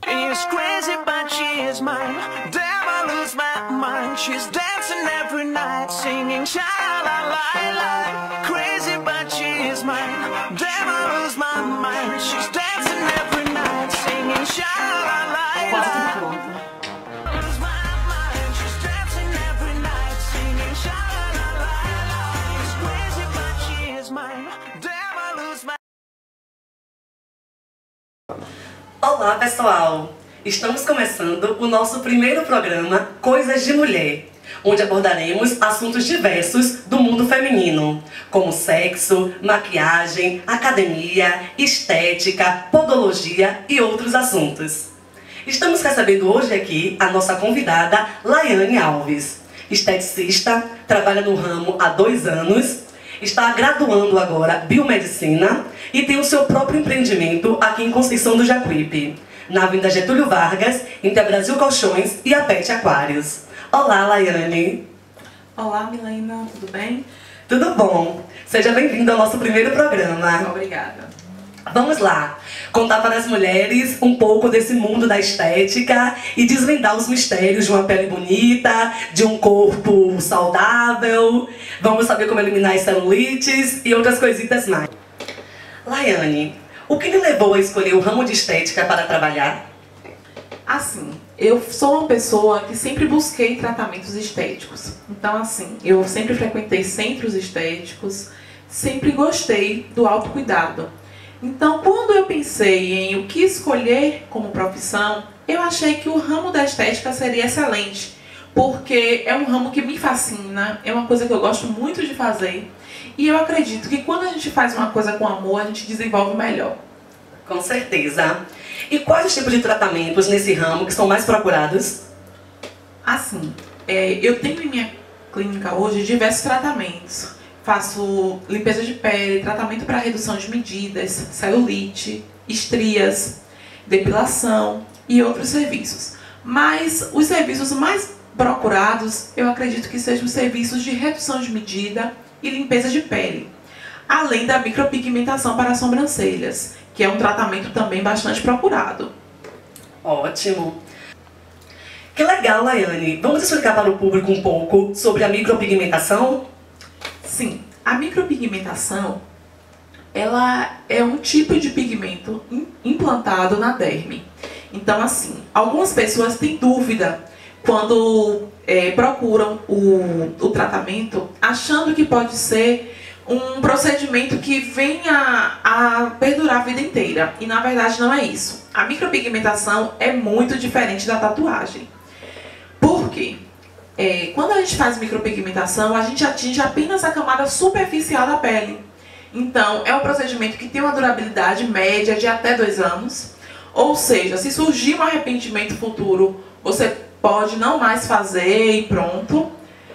It's crazy, but she is mine. Damn, I lose my mind. She's dancing every night, singing sha-la-la-la. Crazy, but she is mine. Damn, I lose my mind. She's dancing every night, singing sha-la-la-la. Lose my mind. She's dancing every night, singing sha-la-la-la. It's crazy, but she is mine. Damn, I lose my. Olá pessoal, estamos começando o nosso primeiro programa Coisas de Mulher, onde abordaremos assuntos diversos do mundo feminino, como sexo, maquiagem, academia, estética, podologia e outros assuntos. Estamos recebendo hoje aqui a nossa convidada Laiane Alves, esteticista, trabalha no ramo há 2 anos, está graduando agora Biomedicina e tem o seu próprio empreendimento aqui em Conceição do Jacuípe, na Avenida Getúlio Vargas, entre a Brasil Colchões e a Pet Aquários. Olá, Laiane. Olá, Milena, tudo bem? Tudo bom? Seja bem-vinda ao nosso primeiro programa. Obrigada. Vamos lá, contar para as mulheres um pouco desse mundo da estética e desvendar os mistérios de uma pele bonita, de um corpo saudável. Vamos saber como eliminar as celulites e outras coisitas mais. Laiane, o que lhe levou a escolher o ramo de estética para trabalhar? Assim, eu sou uma pessoa que sempre busquei tratamentos estéticos. Então, assim, eu sempre frequentei centros estéticos, sempre gostei do autocuidado. Então, quando eu pensei em o que escolher como profissão, eu achei que o ramo da estética seria excelente, porque é um ramo que me fascina, é uma coisa que eu gosto muito de fazer, e eu acredito que quando a gente faz uma coisa com amor, a gente desenvolve melhor. Com certeza. E quais os tipos de tratamentos nesse ramo que são mais procurados? Assim, eu tenho em minha clínica hoje diversos tratamentos. Faço limpeza de pele, tratamento para redução de medidas, celulite, estrias, depilação e outros serviços. Mas os serviços mais procurados, eu acredito que sejam os serviços de redução de medida e limpeza de pele, além da micropigmentação para as sobrancelhas, que é um tratamento também bastante procurado. Ótimo! Que legal, Laiane! Vamos explicar para o público um pouco sobre a micropigmentação? Sim, a micropigmentação, ela é um tipo de pigmento implantado na derme. Então, assim, algumas pessoas têm dúvida quando procuram o tratamento, achando que pode ser um procedimento que venha a perdurar a vida inteira. E na verdade não é isso. A micropigmentação é muito diferente da tatuagem. Por quê? Quando a gente faz micropigmentação, a gente atinge apenas a camada superficial da pele. Então, é um procedimento que tem uma durabilidade média de até 2 anos. Ou seja, se surgir um arrependimento futuro, você pode não mais fazer e pronto.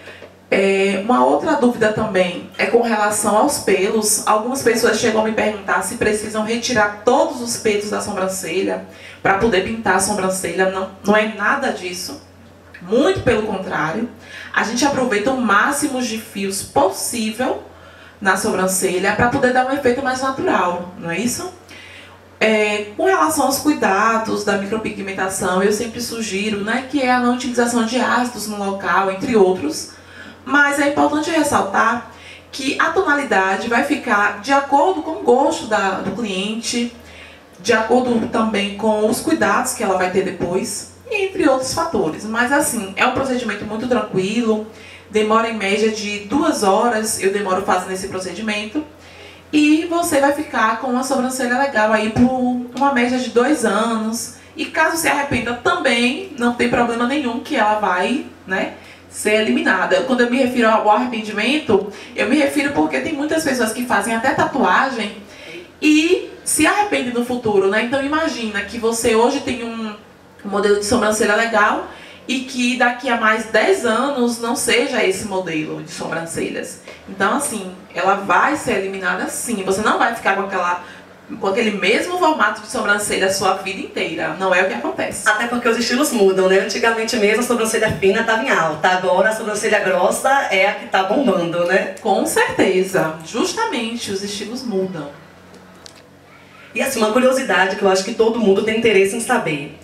Uma outra dúvida também é com relação aos pelos. Algumas pessoas chegam a me perguntar se precisam retirar todos os pelos da sobrancelha para poder pintar a sobrancelha. Não é nada disso. Muito pelo contrário. A gente aproveita o máximo de fios possível na sobrancelha para poder dar um efeito mais natural, não é isso? Com relação aos cuidados da micropigmentação, eu sempre sugiro, que é a não utilização de ácidos no local, entre outros. Mas é importante ressaltar que a tonalidade vai ficar de acordo com o gosto do cliente, de acordo também com os cuidados que ela vai ter depois, entre outros fatores. Mas assim, é um procedimento muito tranquilo, demora em média de 2 horas, eu demoro fazendo esse procedimento. E você vai ficar com uma sobrancelha legal aí por uma média de 2 anos. E caso se arrependa também, não tem problema nenhum que ela vai, ser eliminada. Quando eu me refiro ao arrependimento, eu me refiro porque tem muitas pessoas que fazem até tatuagem e se arrependem no futuro, Então imagina que você hoje tem um modelo de sobrancelha legal e que daqui a mais 10 anos não seja esse modelo de sobrancelhas. Então assim, ela vai ser eliminada sim, você não vai ficar com aquele mesmo formato de sobrancelha a sua vida inteira. Não é o que acontece. Até porque os estilos mudam, Antigamente mesmo a sobrancelha fina estava em alta, agora a sobrancelha grossa é a que está bombando, Com certeza, justamente, os estilos mudam. E assim, uma curiosidade que eu acho que todo mundo tem interesse em saber.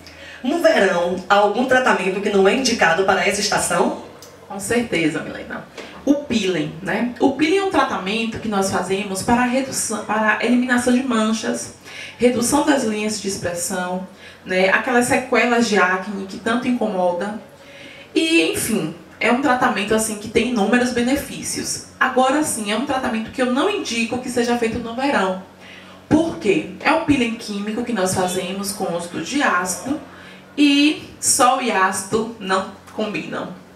No verão, há algum tratamento que não é indicado para essa estação? Com certeza, Milena. O peeling, né? O peeling é um tratamento que nós fazemos para a eliminação de manchas, redução das linhas de expressão, né? Aquelas sequelas de acne que tanto incomoda. E, enfim, é um tratamento assim que tem inúmeros benefícios. Agora sim, é um tratamento que eu não indico que seja feito no verão. Por quê? É um peeling químico que nós fazemos com uso de ácido e sol e ácido não combinam.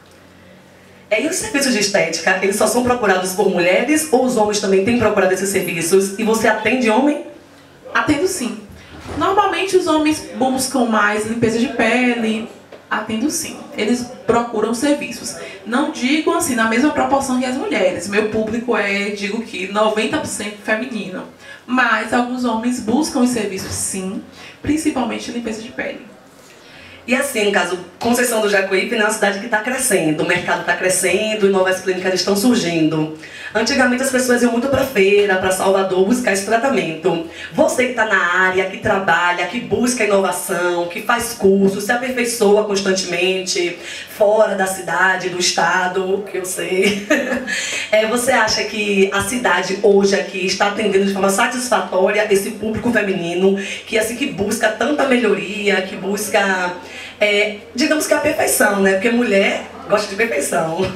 E os serviços de estética, eles só são procurados por mulheres ou os homens também têm procurado esses serviços? E você atende homem? Atendo sim. Normalmente os homens buscam mais limpeza de pele. Atendo sim. Eles procuram serviços. Não digo assim na mesma proporção que as mulheres. Meu público digo que 90% feminino. Mas alguns homens buscam os serviços sim, principalmente limpeza de pele. E assim, no caso, Conceição do Jacuípe é uma cidade que está crescendo, o mercado está crescendo e novas clínicas estão surgindo. Antigamente as pessoas iam muito para feira, para Salvador, buscar esse tratamento. Você que está na área, que trabalha, que busca inovação, que faz cursos, se aperfeiçoa constantemente, fora da cidade, do estado, que eu sei. Você acha que a cidade hoje aqui está atendendo de forma satisfatória esse público feminino, que assim que busca tanta melhoria, que busca... digamos que a perfeição, né? Porque mulher gosta de perfeição.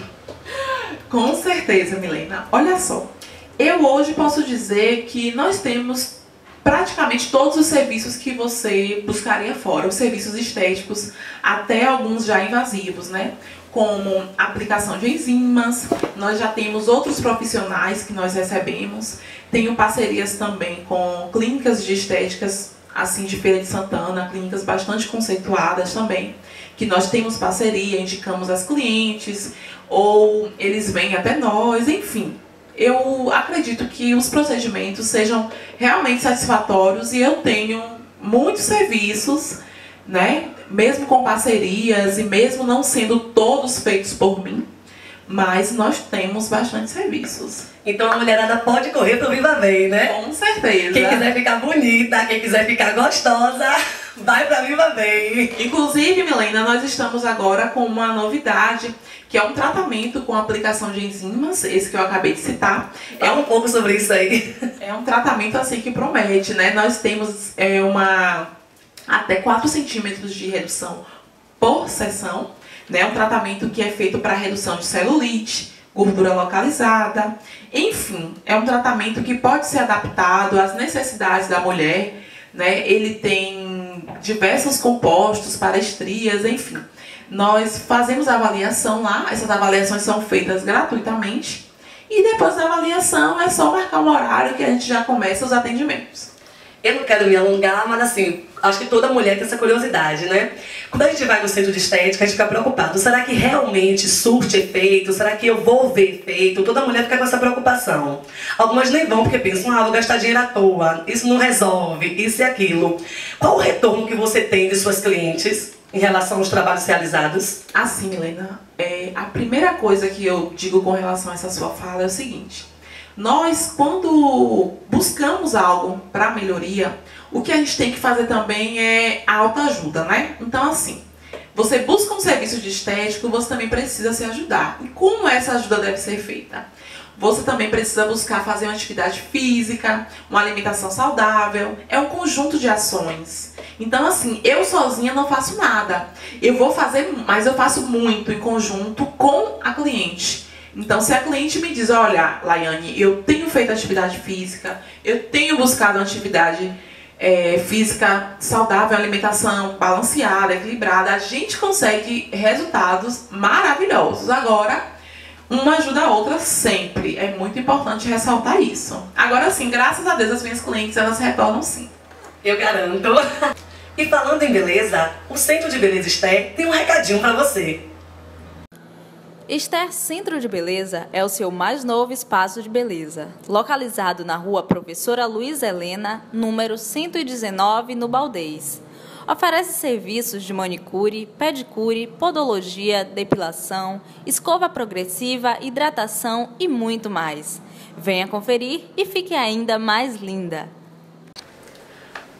Com certeza, Milena. Olha só, eu hoje posso dizer que nós temos praticamente todos os serviços que você buscaria fora, os serviços estéticos, até alguns já invasivos, né? Como aplicação de enzimas, nós já temos outros profissionais que nós recebemos, tenho parcerias também com clínicas de estéticas, assim, de Feira de Santana, clínicas bastante conceituadas também, que nós temos parceria, indicamos as clientes, ou eles vêm até nós, enfim. Eu acredito que os procedimentos sejam realmente satisfatórios e eu tenho muitos serviços, né, mesmo com parcerias e mesmo não sendo todos feitos por mim, mas nós temos bastante serviços. Então a mulherada pode correr pro Viva Bem, né? Com certeza. Quem quiser ficar bonita, quem quiser ficar gostosa, vai pra Viva Bem. Inclusive, Milena, nós estamos agora com uma novidade, que é um tratamento com aplicação de enzimas, esse que eu acabei de citar. Fala um pouco sobre isso aí. É um tratamento assim que promete, né? Nós temos até 4 centímetros de redução por sessão, né? Um tratamento que é feito para redução de celulite, gordura localizada, enfim, é um tratamento que pode ser adaptado às necessidades da mulher, né? Ele tem diversos compostos para estrias, enfim. Nós fazemos a avaliação lá, essas avaliações são feitas gratuitamente e depois da avaliação é só marcar um horário que a gente já começa os atendimentos. Eu não quero me alongar, mas assim, acho que toda mulher tem essa curiosidade, né? Quando a gente vai no centro de estética, a gente fica preocupado. Será que realmente surte efeito? Será que eu vou ver efeito? Toda mulher fica com essa preocupação. Algumas nem vão porque pensam, vou gastar dinheiro à toa, isso não resolve, isso e aquilo. Qual o retorno que você tem de suas clientes em relação aos trabalhos realizados? Assim, Milena, a primeira coisa que eu digo com relação a essa sua fala é o seguinte. Nós, quando buscamos algo para melhoria, o que a gente tem que fazer também é a autoajuda, né? Então, assim, você busca um serviço de estético, você também precisa se ajudar. E como essa ajuda deve ser feita? Você também precisa buscar fazer uma atividade física, uma alimentação saudável, é um conjunto de ações. Então, assim, eu sozinha não faço nada. Eu vou fazer, mas eu faço muito em conjunto com a cliente. Então, se a cliente me diz, olha, Laiane, eu tenho feito atividade física, eu tenho buscado uma atividade física saudável, alimentação balanceada, equilibrada, a gente consegue resultados maravilhosos. Agora, uma ajuda a outra sempre. É muito importante ressaltar isso. Agora sim, graças a Deus, as minhas clientes, elas retornam sim. Eu garanto. E falando em beleza, o Centro de Beleza Esther tem um recadinho para você. Esther Centro de Beleza é o seu mais novo espaço de beleza, localizado na rua Professora Luiza Helena, número 119, no Baldez. Oferece serviços de manicure, pedicure, podologia, depilação, escova progressiva, hidratação e muito mais. Venha conferir e fique ainda mais linda.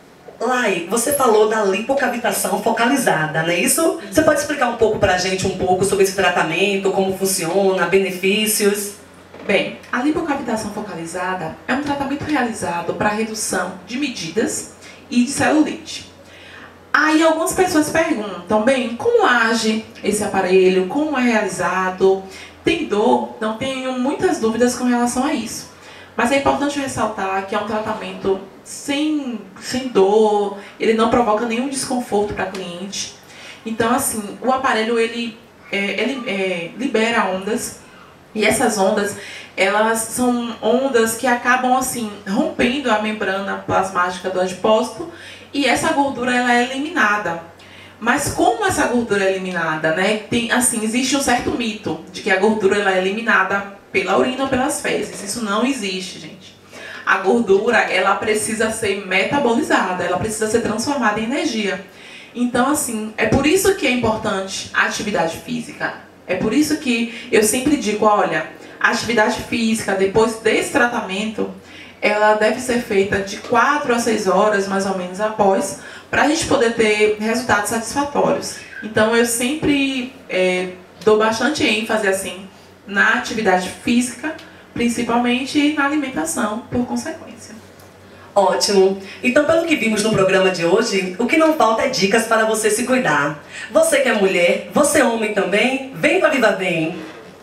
Lai, você falou da lipocavitação focalizada, não é isso? Você pode explicar um pouco pra gente sobre esse tratamento, como funciona, benefícios? Bem, a lipocavitação focalizada é um tratamento realizado para redução de medidas e de celulite. Aí algumas pessoas perguntam, bem, como age esse aparelho, como é realizado, tem dor? Não tenho muitas dúvidas com relação a isso. Mas é importante ressaltar que é um tratamento sem dor, ele não provoca nenhum desconforto para a cliente. Então, assim, o aparelho ele libera ondas, e essas ondas, elas são ondas que acabam assim rompendo a membrana plasmática do adipócito, e essa gordura ela é eliminada. Mas como essa gordura é eliminada, né? Existe um certo mito de que a gordura ela é eliminada pela urina ou pelas fezes. Isso não existe, gente. A gordura, ela precisa ser metabolizada, ela precisa ser transformada em energia. Então, assim, é por isso que é importante a atividade física. É por isso que eu sempre digo, olha, a atividade física, depois desse tratamento, ela deve ser feita de 4 a 6 horas, mais ou menos, após, para a gente poder ter resultados satisfatórios. Então, eu sempre dou bastante ênfase, assim, na atividade física, principalmente, e na alimentação, por consequência. Ótimo! Então, pelo que vimos no programa de hoje, o que não falta é dicas para você se cuidar. Você que é mulher, você é homem também, vem para Viva Bem!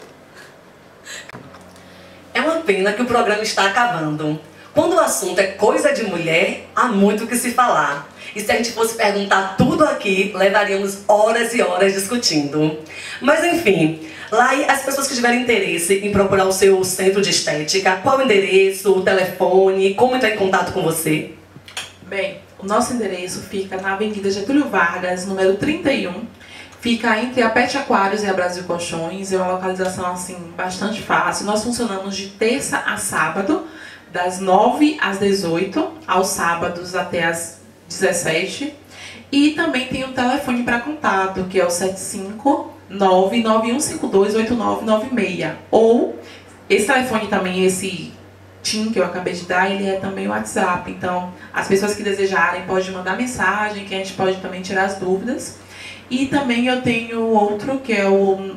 É uma pena que o programa está acabando. Quando o assunto é coisa de mulher, há muito o que se falar. E se a gente fosse perguntar tudo aqui, levaríamos horas e horas discutindo. Mas enfim, lá as pessoas que tiverem interesse em procurar o seu centro de estética, qual o endereço, o telefone, como entrar em contato com você? Bem, o nosso endereço fica na Avenida Getúlio Vargas, número 31. Fica entre a Pet Aquários e a Brasil Colchões. É uma localização assim bastante fácil. Nós funcionamos de terça a sábado, das 9 às 18, aos sábados até às 17. E também tem um telefone para contato, que é o 75991528996. Ou esse telefone também, esse TIM que eu acabei de dar, ele é também o WhatsApp. Então, as pessoas que desejarem podem mandar mensagem, que a gente pode também tirar as dúvidas. E também eu tenho outro, que é o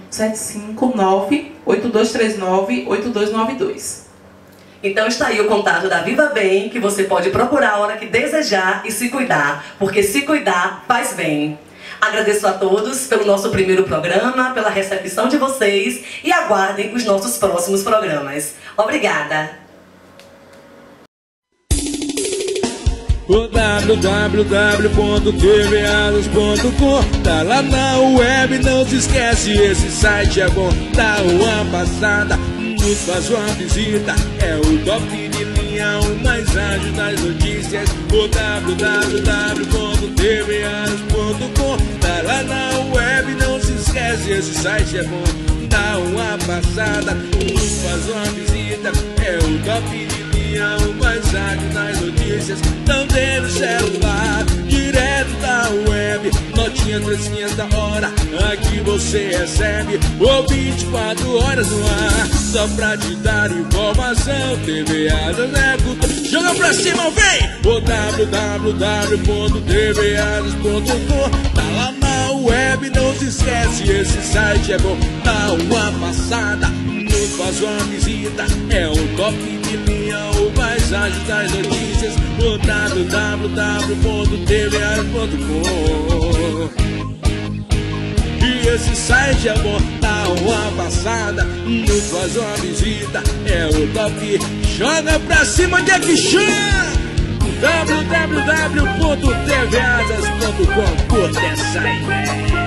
759-8239-8292. Então está aí o contato da Viva Bem, que você pode procurar a hora que desejar e se cuidar, porque se cuidar faz bem. Agradeço a todos pelo nosso primeiro programa, pela recepção de vocês e aguardem os nossos próximos programas. Obrigada! O www.tvadas.com tá lá na web, não se esquece, esse site é bom. Dá uma passada, nos faz uma visita, é o top de linha, o mais ágil das notícias. O www.tvadas.com tá lá na web, não se esquece, esse site é bom. Dá uma passada, nos faz uma visita, é o top de linha, o mais ágil das notícias. Também no celular, direto da web, notinhas, trecinhas da hora, aqui você recebe o 24 horas no ar, só pra te dar informação. TVAdas é cultura, joga pra cima, vem! O www.tvadas.com tá lá na web, não se esquece, esse site é bom. Dá uma passada, nos faz uma visita, é o top de linha, o mais ágil das notícias. O www.tvadas.com. E esse site é bom, dá uma passada, nos faz uma visita, é o top. Joga pra cima, onde é que chama? www.tvadas.com. Curta essa aí.